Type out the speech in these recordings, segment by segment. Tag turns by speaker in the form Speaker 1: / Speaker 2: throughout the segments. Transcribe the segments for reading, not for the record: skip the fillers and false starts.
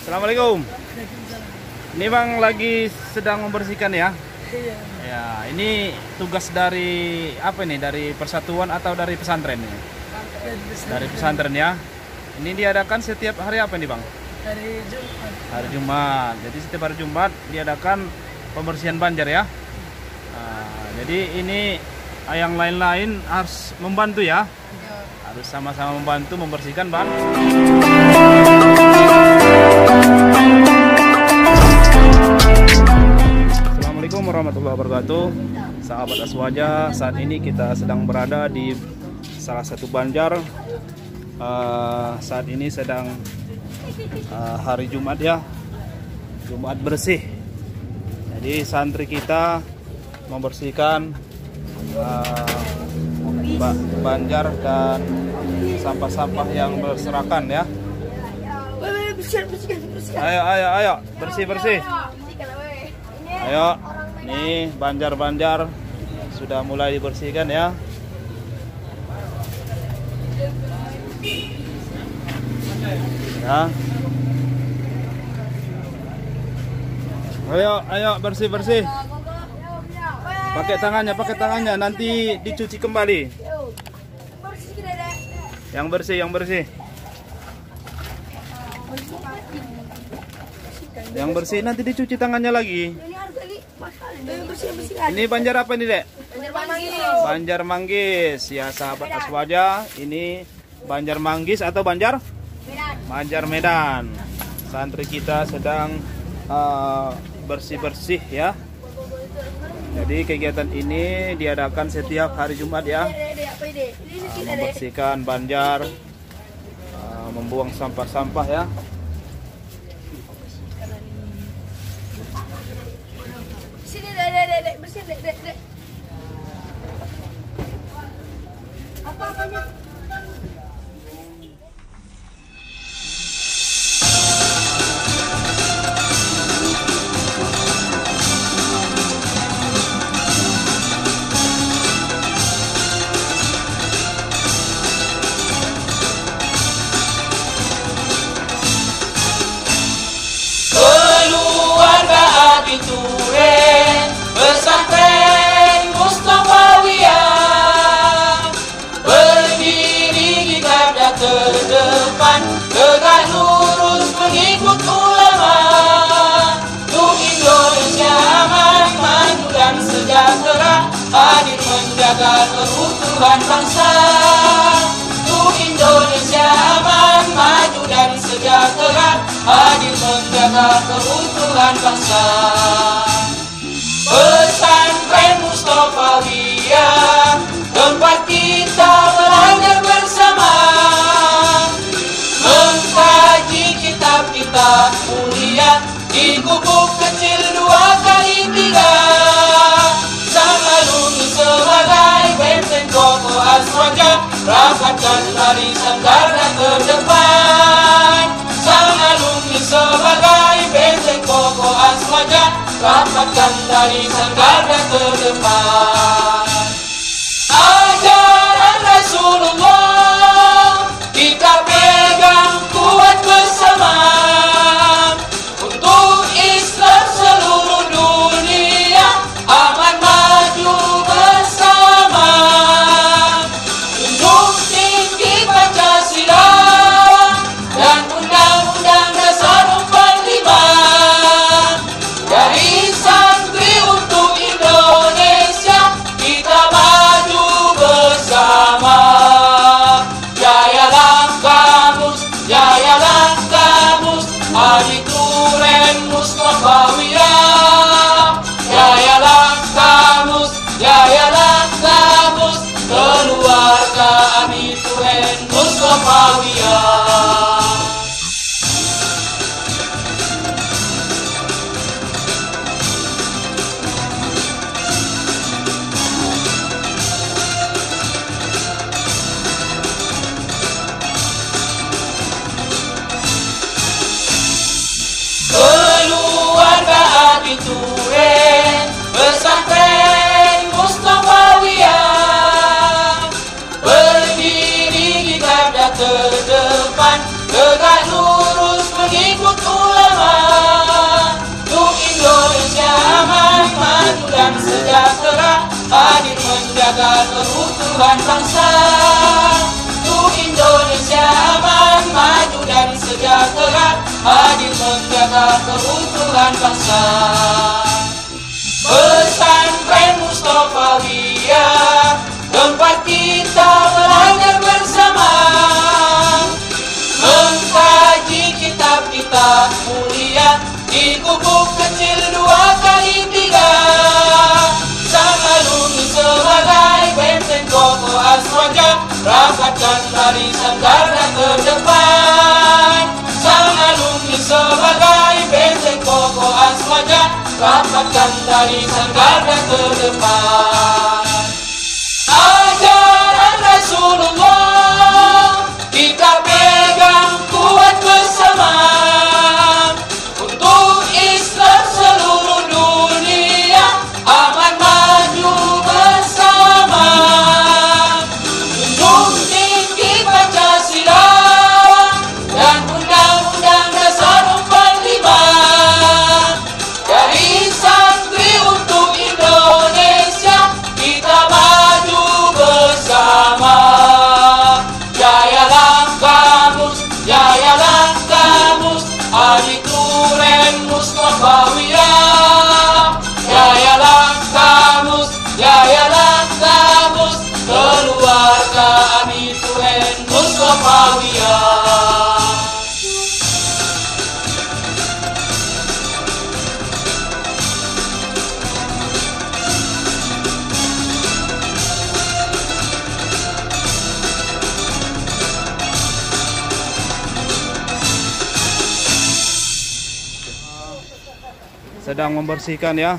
Speaker 1: Assalamualaikum. Ini Bang lagi sedang membersihkan ya?
Speaker 2: Iya.
Speaker 1: Ya, ini tugas dari apa nih? Dari persatuan atau dari pesantren ini? Dari pesantren ya. Ini diadakan setiap hari apa nih Bang?
Speaker 2: Hari Jumat.
Speaker 1: Hari Jumat. Jadi setiap hari Jumat diadakan pembersihan banjar ya. Nah, jadi ini yang lain-lain harus membantu ya. Harus sama-sama membantu membersihkan Bang. Assalamualaikum warahmatullahi wabarakatuh. Sahabat Aswaja, saat ini kita sedang berada di salah satu banjar. Saat ini sedang hari Jumat ya, Jumat bersih. Jadi santri kita membersihkan banjar dan sampah-sampah yang berserakan ya. Ayo bersih. Ayo, nih banjar-banjar sudah mulai dibersihkan ya. Ya. Ayo bersih. Pakai tangannya, nanti dicuci kembali. Yang bersih. Yang bersih nanti dicuci tangannya lagi. Ini banjar apa nih, Dek? Banjar Manggis. Ya, sahabat Aswaja, ini banjar Manggis atau banjar Medan. Santri kita sedang bersih-bersih ya. Jadi kegiatan ini diadakan setiap hari Jumat ya. Membersihkan banjar, membuang sampah-sampah ya.
Speaker 3: Sini dek, bersih dek. Apa-apanya?
Speaker 4: Pesantren Mustafawiyah berdiri di garda terdepan, tegak lurus mengikut ulama, untuk Indonesia aman, maju dan sejahtera, hadir menjaga keutuhan bangsa. Untuk Indonesia aman, maju dan sejahtera, hadir menjaga keutuhan bangsa. Pesantren Mustafawiyah, tempat kita belajar bersama, mengkaji kitab-kitab mulia di gubuk kecil 2x3. Sang alumni sebagai benteng kokoh Aswaja, rapatkan barisan garda terdepan. Sang alumni sebagai benteng kokoh Aswaja, rapatkan barisan garda terdepan. Ajaran Rasulullah kita pegang kuat bersama, untuk Islam seluruh dunia aman maju bersama. Junjung tinggi Pancasila dan Undang-Undang Dasar 45. Dari santri untuk Indonesia, kita maju bersama. keutuhan bangsa. Untuk Indonesia aman, maju dan sejahtera, hadir menjaga keutuhan bangsa. Pesantren Mustofawiyah, tempat kita belajar bersama, mengkaji kitab-kitab mulia di gubuk kecil 2x3. Sang alumni sebagai benteng kokoh Aswaja, rapatkan barisan garda terdepan. Sang alumni sebagai benteng kokoh Aswaja, rapatkan barisan garda terdepan. Ajaran Rasulullah kita pegang kuat bersama, untuk Islam seluruh dunia aman maju bersama. Junjung tinggi Pancasila dan Undang-Undang Dasar 45. Dari santri untuk Indonesia kita maju bersama. Jayalah kamus, jayalah kamus, Adituren Mustofawiyah. Jayalah kamus, jayalah kamus, keluarga Adituren Mustofawiyah.
Speaker 1: Sedang membersihkan ya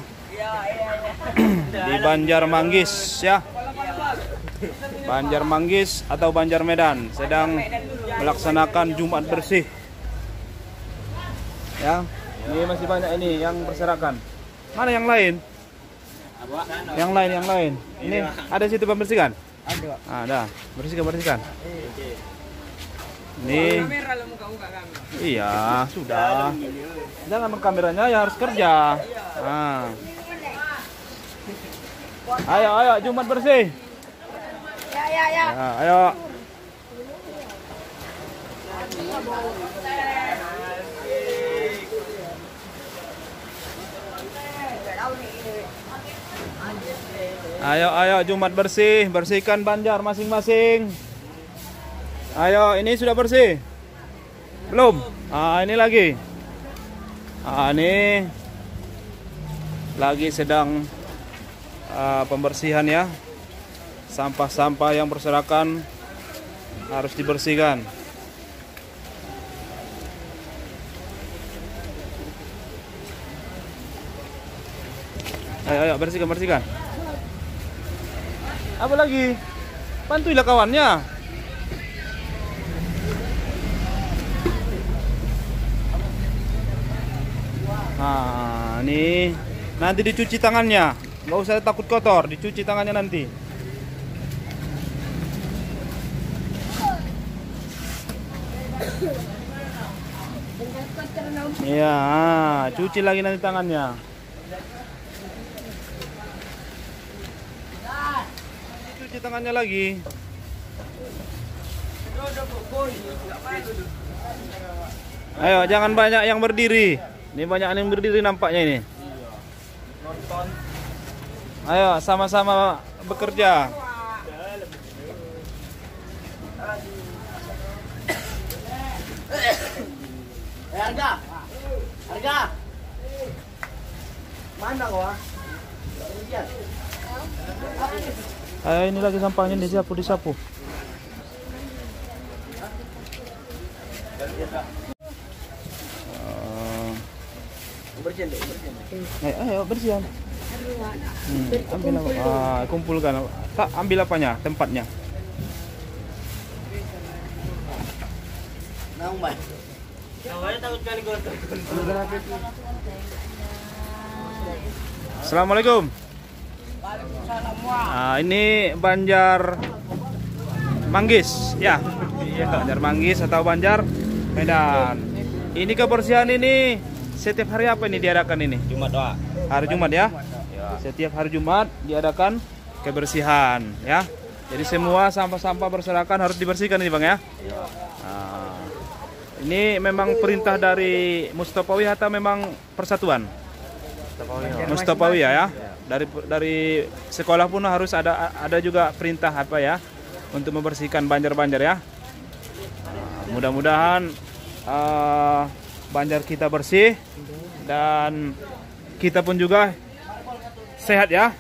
Speaker 1: di Banjarmanggis ya, Banjarmanggis atau Banjarmedan sedang melaksanakan Jumat bersih ya. Ini masih banyak ini yang berserakan. Mana yang lain? Yang lain. Ini ada situ pembersihkan? Ada. Bersihkan. Ini. Iya, sudah. Jangan kameranya ya, harus kerja. Nah. Ayo Jumat bersih.
Speaker 3: Ya.
Speaker 1: Nah, ayo. Ayo Jumat bersih, bersihkan Banjar masing-masing. Ayo, ini sudah bersih? Belum? Ini lagi. Ini lagi sedang pembersihan ya. Sampah-sampah yang berserakan harus dibersihkan. Ayo bersihkan. Apa lagi? Bantuilah kawannya. Nah, ini nanti dicuci tangannya. Nggak usah takut kotor, dicuci tangannya nanti. Iya, cuci lagi nanti tangannya. Cuci tangannya lagi. Ayo, jangan banyak yang berdiri. Ini banyak yang berdiri nampaknya ini. Ayo, sama-sama bekerja.
Speaker 2: Harga. Mana gua?
Speaker 1: Ayo, ini lagi sampahnya disapu. Ayo bersihan. Ambil apa? Kumpulkan. Tak ambil apanya? Tempatnya. Assalamualaikum. Ini Banjarmanggis ya. Banjarmanggis atau Banjarmedan. Ini kebersihan ini setiap hari apa ini diadakan ini?
Speaker 2: Jumat doa.
Speaker 1: Hari Jumat ya? Setiap hari Jumat diadakan kebersihan ya. Jadi semua sampah-sampah berserakan harus dibersihkan ini Bang ya. Nah, ini memang perintah dari Mustopawi atau memang persatuan? Mustopawi ya. Dari sekolah pun harus ada juga perintah apa ya untuk membersihkan banjar-banjar ya. Nah, mudah-mudahan banjar kita bersih dan kita pun juga sehat ya.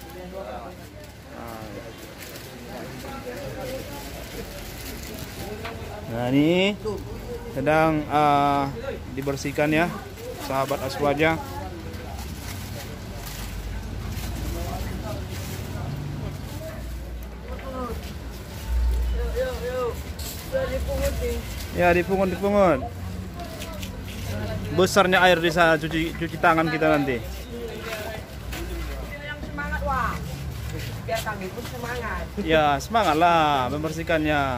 Speaker 1: Nah ini sedang dibersihkan ya sahabat Aswaja. Ya dipungut. Besarnya air di sana, cuci tangan kita nanti.
Speaker 3: Yang semangat wah. Biar kami pun semangat.
Speaker 1: Ya semangat lah membersihkannya.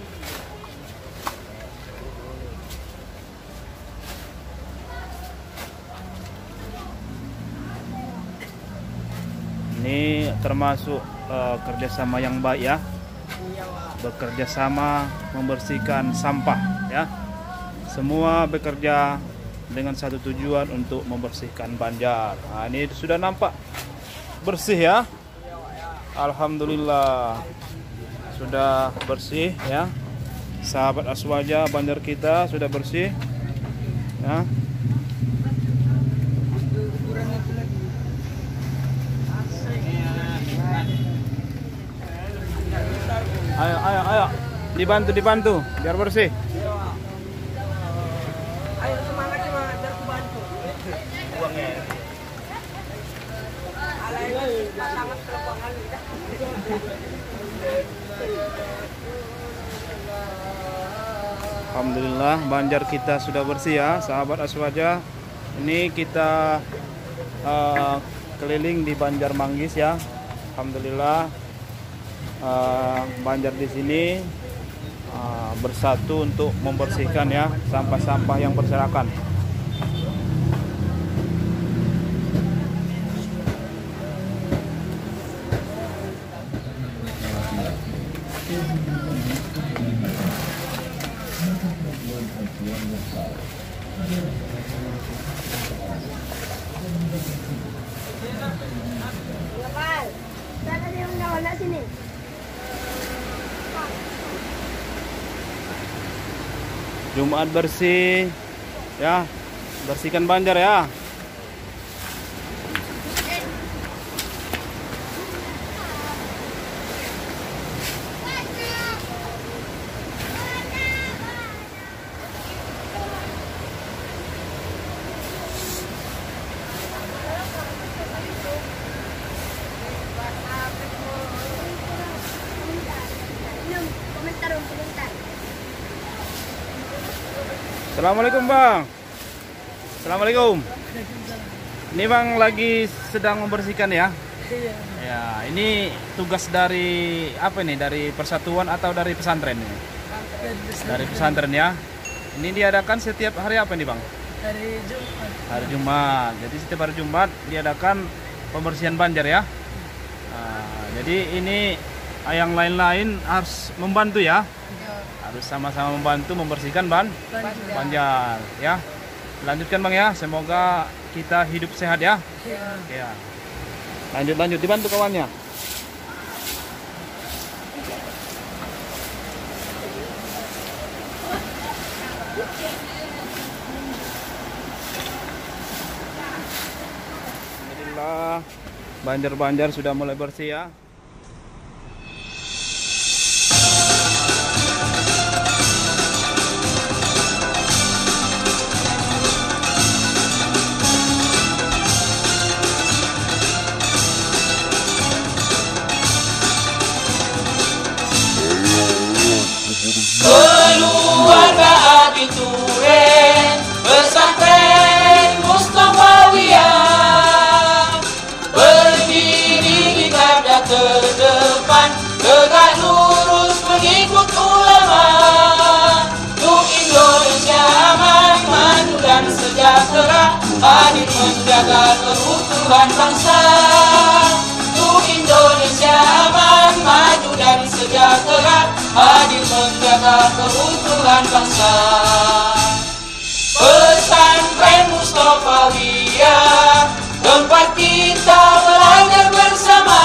Speaker 1: Ini termasuk kerjasama yang baik ya. Bekerja sama membersihkan sampah ya. Semua bekerja dengan satu tujuan untuk membersihkan Banjar. Nah, ini sudah nampak bersih ya. Alhamdulillah sudah bersih ya. Sahabat Aswaja Banjar kita sudah bersih ya. Ayo dibantu biar bersih.
Speaker 3: Ayo semangat biar aku bantu. Sangat kelepangan.
Speaker 1: Alhamdulillah Banjar kita sudah bersih ya sahabat Aswaja. Ini kita keliling di Banjar Manggis ya. Alhamdulillah Banjar di sini bersatu untuk membersihkan ya sampah-sampah yang berserakan.
Speaker 3: Lepas. Saya tadi undang sini.
Speaker 1: Jumat bersih ya, bersihkan Banjar ya.
Speaker 3: Komentar.
Speaker 1: Assalamualaikum Bang. Assalamualaikum. Ini Bang lagi sedang membersihkan ya. Ya, ini tugas dari apa ini? Dari persatuan atau dari pesantren ini? Dari pesantren ya. Ini diadakan setiap hari apa nih Bang?
Speaker 3: Hari Jumat.
Speaker 1: Hari Jumat. Jadi setiap hari Jumat diadakan pembersihan Banjar ya. Nah, jadi ini yang lain-lain harus membantu ya. Harus sama-sama membantu membersihkan Banjar ya. Lanjutkan Bang ya. Semoga kita hidup sehat ya. Ya. Lanjut dibantu kawannya. Alhamdulillah Banjar sudah mulai bersih ya.
Speaker 4: Keluarga Abituren Pesantren Mustofawiyah berdiri di garda terdepan, tegak lurus mengikut ulama untuk Indonesia aman, maju dan sejahtera, hadir menjaga keutuhan bangsa untuk Indonesia aman, maju dan sejahtera. tegak, hadir menjaga keutuhan bangsa. Pesantren Mustofawiyah, tempat kita belajar bersama,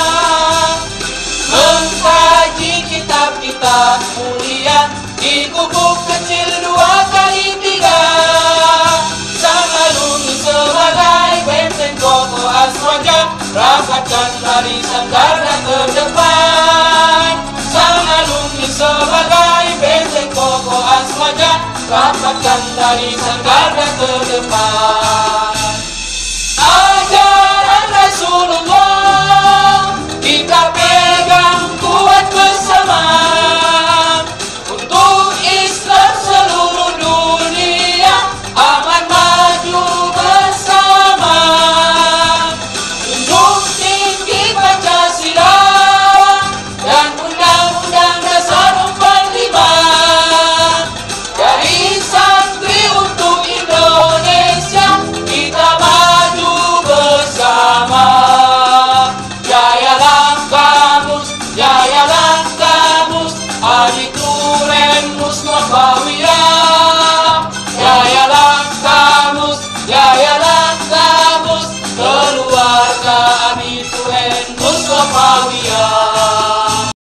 Speaker 4: mengkaji kitab-kitab mulia di gubuk kecil 2x3. Sang alumni sebagai benteng kokoh Aswaja, rapatkan barisan garda terdepan. Sang alumni sebagai benteng kokoh Aswaja, rapatkan barisan garda terdepan.